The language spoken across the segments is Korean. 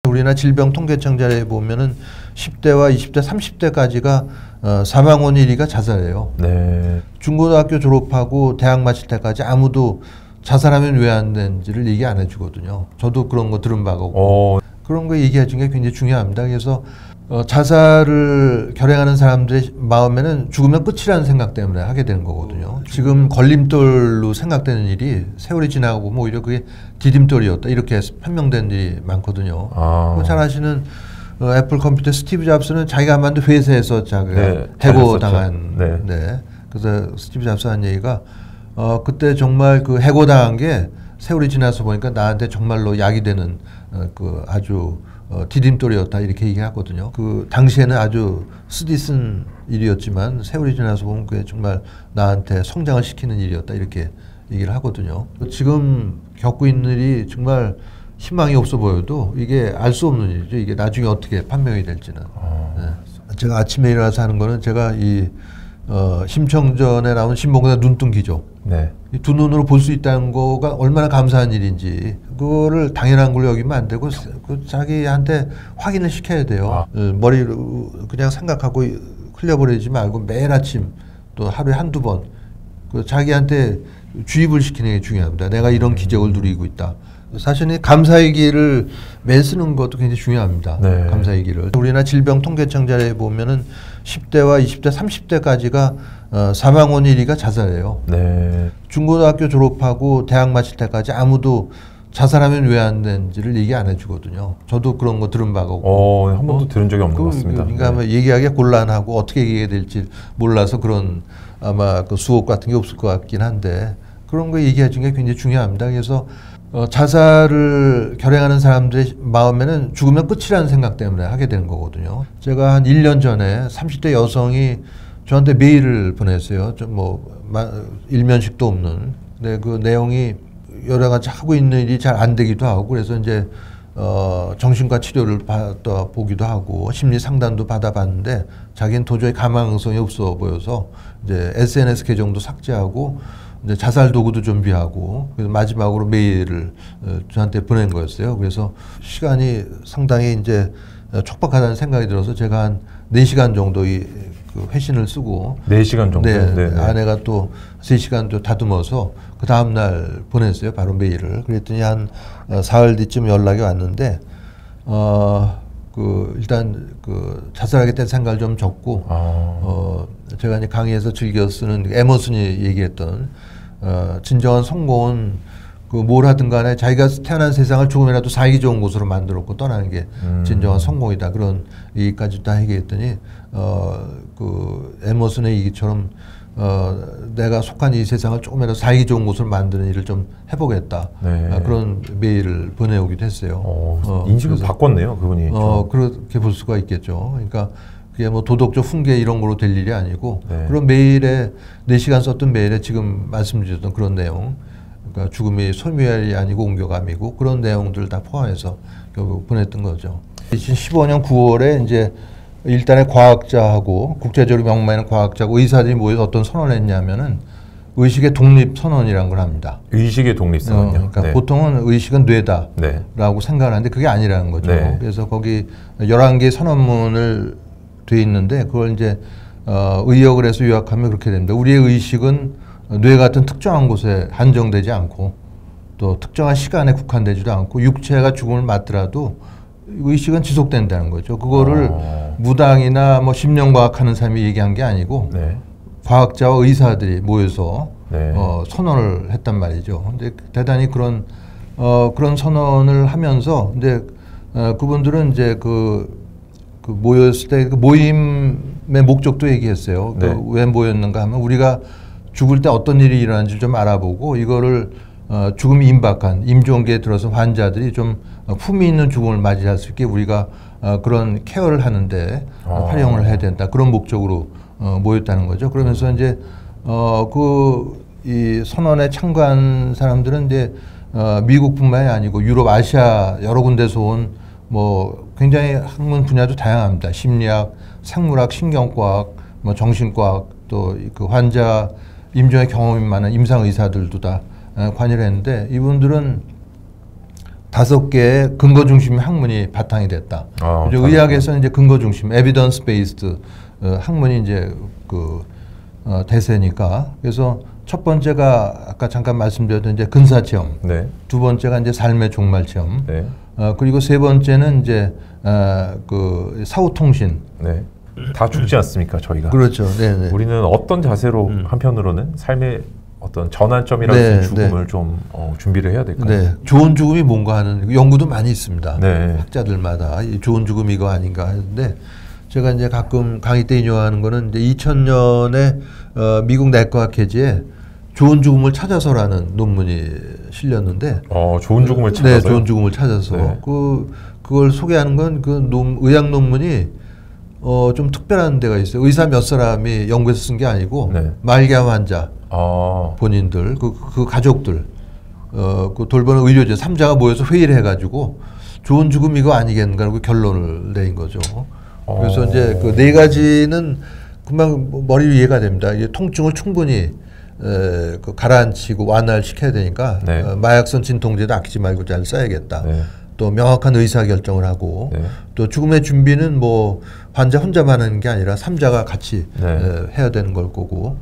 우리나라 질병통계청 자료에 보면은 10대와 20대, 30대까지가 사망원 1위가 자살이에요. 네. 중고등학교 졸업하고 대학 마칠 때까지 아무도 자살하면 왜 안 되는지를 얘기 안 해주거든요. 저도 그런 거 들은 바가 없고 그런 거 얘기해 주는 게 굉장히 중요합니다. 그래서 자살을 결행하는 사람들의 마음에는 죽으면 끝이라는 생각 때문에 하게 되는 거거든요. 지금 걸림돌로 생각되는 일이 세월이 지나고 보면 오히려 그게 디딤돌이었다 이렇게 판명된 일이 많거든요. 잘 아시는 애플 컴퓨터 스티브 잡스는 자기가 만든 회사에서 자기가 해고당한. 네. 그래서 스티브 잡스 한 얘기가 그때 정말 그 해고당한 게 세월이 지나서 보니까 나한테 정말로 약이 되는 그 아주 디딤돌이었다 이렇게 얘기하거든요. 그 당시에는 아주 쓰디쓴 일이었지만 세월이 지나서 보면 그게 정말 나한테 성장을 시키는 일이었다 이렇게 얘기를 하거든요. 지금 겪고 있는 일이 정말 희망이 없어 보여도 이게 알 수 없는 일이죠. 이게 나중에 어떻게 판명이 될지는. 네. 제가 아침에 일어나서 하는 거는 제가 이 심청전에 나온 신봉사 눈뜬기죠. 네. 이 두 눈으로 볼 수 있다는 거가 얼마나 감사한 일인지 그거를 당연한 걸로 여기면 안 되고 그 자기한테 확인을 시켜야 돼요. 머리로 그냥 생각하고 흘려버리지 말고 매일 아침 또 하루에 한두 번 그 자기한테 주입을 시키는 게 중요합니다. 내가 이런 기적을 누리고 있다. 사실은 감사일기를 매일 쓰는 것도 굉장히 중요합니다. 네. 감사일기를. 우리나라 질병통계청 자료에 보면은 10대와 20대, 30대까지가 사망원 1위가 자살이에요. 네. 중고등학교 졸업하고 대학 마칠 때까지 아무도 자살하면 왜 안 되는지를 얘기 안 해주거든요. 저도 그런 거 들은 바가 없고. 한 번도 들은 적이 없는 것 같습니다. 그러니까 네. 얘기하기가 곤란하고 어떻게 얘기해야 될지 몰라서 그런 아마 그 수업 같은 게 없을 것 같긴 한데 그런 거 얘기해 주는 게 굉장히 중요합니다. 그래서 자살을 결행하는 사람들의 마음에는 죽으면 끝이라는 생각 때문에 하게 되는 거거든요. 제가 한 1년 전에 30대 여성이 저한테 메일을 보냈어요. 좀 일면식도 없는. 근데 그 내용이 여러 가지 하고 있는 일이 잘 안 되기도 하고 그래서 이제 정신과 치료를 받아보기도 하고 심리 상담도 받아봤는데 자기는 도저히 가망성이 없어 보여서 이제 SNS 계정도 삭제하고 이제 자살 도구도 준비하고 그래서 마지막으로 메일을 저한테 보낸 거였어요. 그래서 시간이 상당히 이제 촉박하다는 생각이 들어서 제가 한 4시간 정도 그 회신을 쓰고 4시간 정도? 네. 아내가 또 3시간 또 다듬어서 그 다음날 보냈어요. 바로 메일을. 그랬더니 한 사흘 뒤쯤 연락이 왔는데 일단 자살하겠다는 생각을 좀 적고 제가 이제 강의에서 즐겨 쓰는 에머슨이 얘기했던 진정한 성공은 뭘 하든 간에 자기가 태어난 세상을 조금이라도 살기 좋은 곳으로 만들었고 떠나는 게 진정한 성공이다. 그런 얘기까지 다 얘기했더니 에머슨의 얘기처럼 내가 속한 이 세상을 조금이라도 살기 좋은 곳으로 만드는 일을 좀 해보겠다. 네. 그런 메일을 보내오기도 했어요. 인식을 바꿨네요, 그분이. 그렇게 볼 수가 있겠죠. 그러니까 그게 뭐 도덕적 훈계 이런 거로 될 일이 아니고 그런 메일에 4시간 썼던 메일에 지금 말씀드렸던 그런 내용 그러니까 죽음이 소멸이 아니고 옮겨감이고 그런 내용들 다 포함해서 결국 보냈던 거죠. 2015년 9월에 이제 일단의 과학자하고 국제적으로 명망 있는 과학자하고 의사들이 모여서 어떤 선언을 했냐면은 의식의 독립 선언이라는 걸 합니다. 의식의 독립 선언이요? 그러니까 보통은 의식은 뇌다라고 생각을 하는데 그게 아니라는 거죠. 그래서 거기 11개의 선언문을 돼 있는데 그걸 이제 의역을 해서 요약하면 그렇게 됩니다. 우리의 의식은 뇌 같은 특정한 곳에 한정되지 않고 또 특정한 시간에 국한되지도 않고 육체가 죽음을 맞더라도 의식은 지속된다는 거죠. 그거를 무당이나 뭐 심령과학하는 사람이 얘기한 게 아니고 과학자와 의사들이 모여서 선언을 했단 말이죠. 근데 대단히 그런 선언을 하면서 근데 그분들은 이제 모였을 때 그 모임의 목적도 얘기했어요. 왜 모였는가 하면 우리가 죽을 때 어떤 일이 일어나는지 좀 알아보고 이거를 죽음이 임박한 임종기에 들어서 환자들이 좀 품위 있는 죽음을 맞이할 수 있게 우리가 그런 케어를 하는데 활용을 해야 된다. 그런 목적으로 모였다는 거죠. 그러면서 이제 이 선언에 참가한 사람들은 이제 미국뿐만이 아니고 유럽, 아시아 여러 군데서 온 뭐 굉장히 학문 분야도 다양합니다. 심리학, 생물학, 신경과학, 뭐 정신과학 또 그 환자 임종의 경험이 많은 임상 의사들도 다 관여를 했는데 이분들은 5개의 근거 중심 학문이 바탕이 됐다. 이제 의학에서는 이제 근거 중심, evidence based 학문이 이제 대세니까. 그래서 첫 번째가 아까 잠깐 말씀드렸던 이제 근사 체험, 네. 두 번째가 이제 삶의 종말 체험, 네. 그리고 세 번째는 이제 그 사후 통신. 네. 다 죽지 않습니까, 저희가? 그렇죠. 네네. 우리는 어떤 자세로 한편으로는 삶의 어떤 전환점이라는 죽음을 좀 준비를 해야 될까요? 네. 좋은 죽음이 뭔가 하는 연구도 많이 있습니다. 네. 학자들마다 좋은 죽음이 이거 아닌가 하는데 제가 이제 가끔 강의 때 인용하는 거는 이제 2000년에 미국 내과학회지에 좋은 죽음을 찾아서라는 논문이 실렸는데 좋은 죽음을 찾아서 네, 좋은 죽음을 찾아서 네. 그걸 소개하는 건 의학 논문이 좀 특별한 데가 있어요. 의사 몇 사람이 연구해서 쓴 게 아니고 네. 말기암 환자 본인들 그 가족들 그 돌보는 의료진 3자가 모여서 회의를 해가지고 좋은 죽음 이거 아니겠는가 그 결론을 내린 거죠. 그래서 이제 그 네 가지는 금방 머리로 이해가 됩니다. 이게 통증을 충분히 그 가라앉히고 완화를 시켜야 되니까 네. 마약성 진통제도 아끼지 말고 잘 써야겠다. 네. 또 명확한 의사 결정을 하고 네. 또 죽음의 준비는 뭐 환자 혼자만 하는 게 아니라 3자가 같이 네. 해야 되는 걸 거고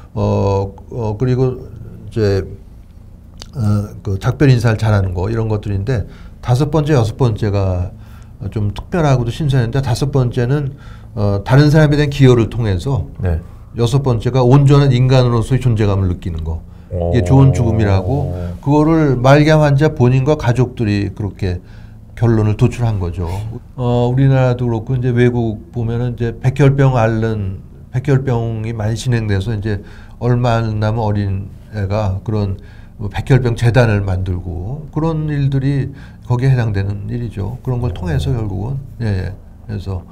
그리고 이제 그 작별 인사를 잘하는 거 이런 것들인데 5번째, 6번째가 좀 특별하고도 신선했는데 5번째는 다른 사람에 대한 기여를 통해서 네. 6번째가 온전한 인간으로서의 존재감을 느끼는 거. 이게 좋은 죽음이라고 그거를 말기암 환자 본인과 가족들이 그렇게 결론을 도출한 거죠. 우리나라도 그렇고 이제 외국 보면은 이제 백혈병이 많이 진행돼서 이제 얼마 안 남은 어린 애가 그런 백혈병 재단을 만들고 그런 일들이 거기에 해당되는 일이죠. 그런 걸 통해서 결국은 그래서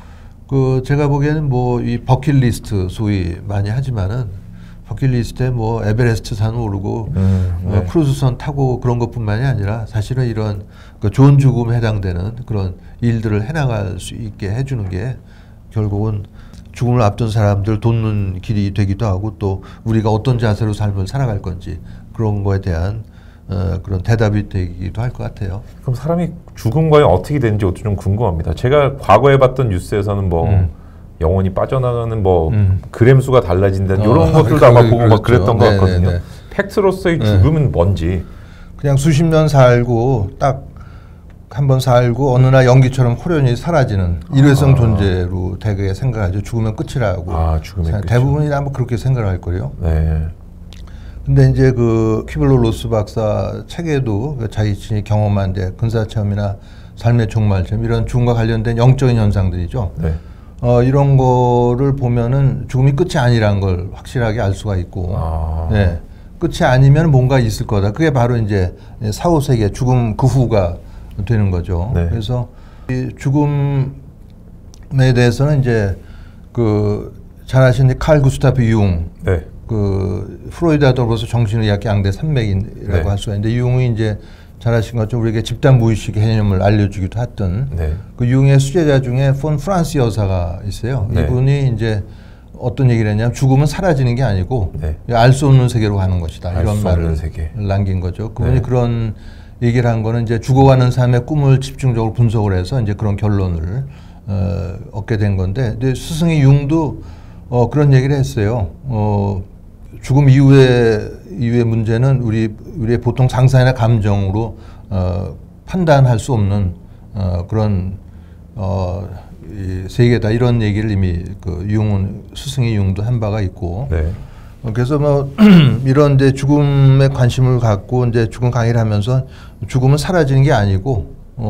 제가 보기에는 뭐 이 버킷리스트 소위 많이 하지만은 버킷리스트에 뭐 에베레스트 산 오르고 네. 크루즈선 타고 그런 것뿐만이 아니라 사실은 이런 그 좋은 죽음에 해당되는 그런 일들을 해나갈 수 있게 해주는 게 결국은 죽음을 앞둔 사람들 돕는 길이 되기도 하고 또 우리가 어떤 자세로 삶을 살아갈 건지 그런 거에 대한 그런 대답이 되기도 할 것 같아요. 그럼 사람이 죽음과에 어떻게 되는지 좀 궁금합니다. 제가 과거에 봤던 뉴스에서는 뭐 영혼이 빠져나가는 뭐 그램 수가 달라진다는 이런 것들도 아마 보고 막 그랬던 것 같거든요. 네네네. 팩트로서의 죽음은 뭔지 그냥 수십 년 살고 딱 한 번 살고 어느 날 연기처럼 호련히 사라지는 일회성 존재로 되게 생각하죠. 죽으면 끝이라고. 죽으면 끝. 대부분이 아마 그렇게 생각을 할 거예요. 네. 근데 이제 그 퀴블로 로스 박사 책에도 자기 경험한 이제 근사체험이나 삶의 종말체험 이런 죽음과 관련된 영적인 현상들이죠. 네. 이런 거를 보면은 죽음이 끝이 아니라는 걸 확실하게 알 수가 있고, 네. 끝이 아니면 뭔가 있을 거다. 그게 바로 이제 사후 세계, 죽음 그 후가 되는 거죠. 네. 그래서 이 죽음에 대해서는 이제 잘 아시는 칼 구스타프 융, 네. 프로이드와 더불어서 정신의학 양대 산맥이라고 네. 할 수가 있는데 융이 이제 잘 아시는 것처럼 우리에게 집단 무의식 개념을 알려주기도 했던 그 융의 수제자 중에 폰 프란스 여사가 있어요. 이분이 이제 어떤 얘기를 했냐면 죽음은 사라지는 게 아니고 알 수 없는 세계로 가는 것이다. 이런 말을 남긴 거죠. 그분이 그런 얘기를 한 거는 이제 죽어가는 삶의 꿈을 집중적으로 분석을 해서 이제 그런 결론을 얻게 된 건데 근데 스승의 융도 그런 얘기를 했어요. 죽음 이후의 문제는 우리의 보통 상상이나 감정으로 판단할 수 없는 그런 이 세계다 이런 얘기를 이미 스승의 융도 한 바가 있고 그래서 뭐 이런 이제 죽음에 관심을 갖고 이제 죽음 강의를 하면서 죽음은 사라지는 게 아니고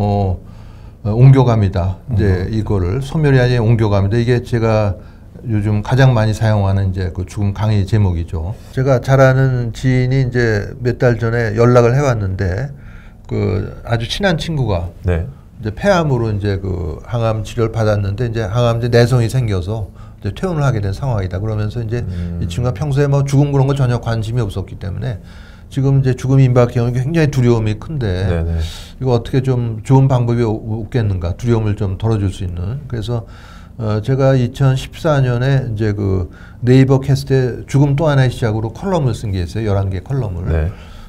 옮겨갑니다. 이제 이거를 소멸이 아니라 옮겨갑니다. 이게 제가 요즘 가장 많이 사용하는 이제 그 죽음 강의 제목이죠. 제가 잘 아는 지인이 이제 몇 달 전에 연락을 해왔는데 아주 친한 친구가 이제 폐암으로 이제 항암 치료를 받았는데 이제 항암제 내성이 생겨서 이제 퇴원을 하게 된 상황이다. 그러면서 이제 이 친구가 평소에 뭐 죽음 그런 거 전혀 관심이 없었기 때문에 지금 이제 죽음 임박 경험이 굉장히 두려움이 큰데 이거 어떻게 좀 좋은 방법이 없겠는가? 두려움을 좀 덜어줄 수 있는. 그래서 제가 2014년에 이제 네이버 캐스트에 죽음 또 하나의 시작으로 컬럼을 쓴 게 있어요. 11개 컬럼을.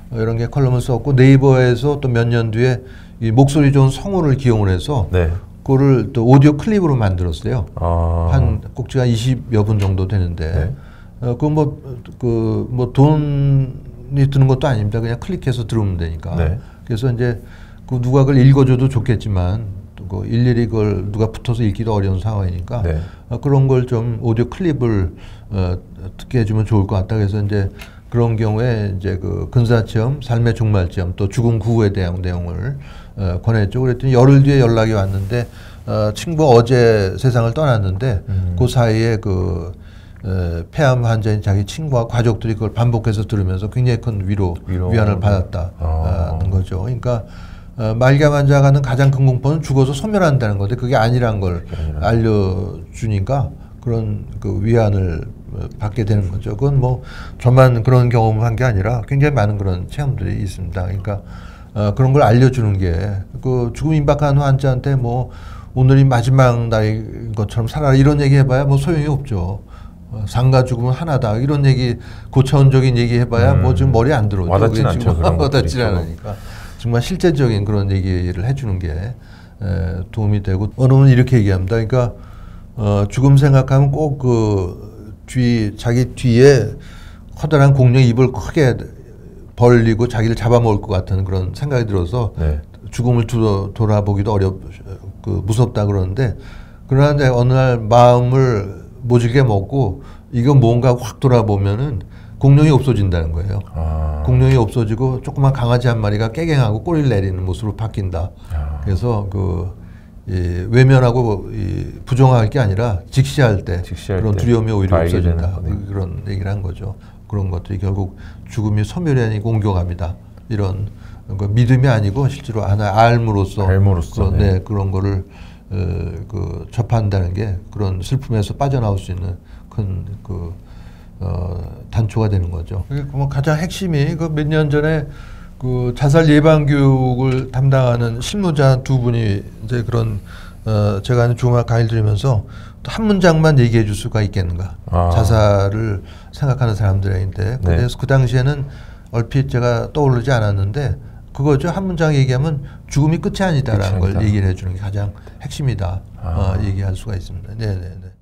이런 게 컬럼을 썼고 네이버에서 또 몇 년 뒤에 이 목소리 좋은 성우를 기용을 해서 네. 그거를 또 오디오 클립으로 만들었어요. 아. 한 꼭지가 20여 분 정도 되는데 네. 뭐 돈이 드는 것도 아닙니다. 그냥 클릭해서 들으면 되니까. 네. 그래서 이제 그 누가 그걸 읽어줘도 좋겠지만 또 그 일일이 그걸 누가 붙어서 읽기도 어려운 상황이니까 네. 그런 걸 좀 오디오 클립을 듣게 해주면 좋을 것 같다. 그래서 이제 그런 경우에 이제 그 근사체험, 삶의 종말체험, 또 죽음 구후에 대한 내용을 권했죠. 그랬더니 열흘 뒤에 연락이 왔는데 친구가 어제 세상을 떠났는데 그 사이에 그 폐암 환자인 자기 친구와 가족들이 그걸 반복해서 들으면서 굉장히 큰 위안을 받았다는 거죠. 그러니까 말기암 환자가 하는 가장 큰 공포는 죽어서 소멸한다는 건데 그게 아니란 걸 알려주니까 그런 그 위안을 받게 되는 거죠. 그건 뭐 저만 그런 경험을 한 게 아니라 굉장히 많은 그런 체험들이 있습니다. 그러니까 그런 걸 알려주는 게 그 죽음 임박한 환자한테 뭐 오늘이 마지막 날인 것처럼 살아라 이런 얘기 해봐야 뭐 소용이 없죠. 상가 죽음은 하나다 이런 얘기 고차원적인 얘기 해봐야 뭐 지금 머리 안 들어오죠. 와닿진 않죠. 와닿지 않으니까 정말 실제적인 그런 얘기를 해주는 게 도움이 되고 어느 분은 이렇게 얘기합니다. 그러니까 죽음 생각하면 꼭 그 자기 뒤에 커다란 공룡이 입을 크게 벌리고 자기를 잡아먹을 것 같은 그런 생각이 들어서 네. 죽음을 돌아보기도 무섭다 그러는데 그러나 어느 날 마음을 모질게 먹고 이거 뭔가 확 돌아보면은 공룡이 없어진다는 거예요. 공룡이 없어지고 조그만 강아지 한 마리가 깨갱하고 꼬리를 내리는 모습으로 바뀐다. 그래서 외면하고 부정할 게 아니라 직시할 때 그런 두려움이 오히려 없어진다. 그런 얘기를 한 거죠. 그런 것들이 결국 죽음이 소멸이 아니고 옮겨갑니다. 이런 믿음이 아니고 실제로 하나의 알므로서 그런 거를 접한다는 게 그런 슬픔에서 빠져나올 수 있는 큰 단초가 되는 거죠. 뭐 가장 핵심이 그 몇 년 전에 그 자살 예방 교육을 담당하는 실무자 두 분이 이제 그런 제가 하는 주말 강의를 들으면서 또 한 문장만 얘기해 줄 수가 있겠는가. 자살을 생각하는 사람들인데 그래서 그 당시에는 얼핏 제가 떠오르지 않았는데 그거죠. 한 문장 얘기하면 죽음이 끝이 아니다라는 걸 얘기를 해주는 게 가장 핵심이다. 얘기할 수가 있습니다. 네네네.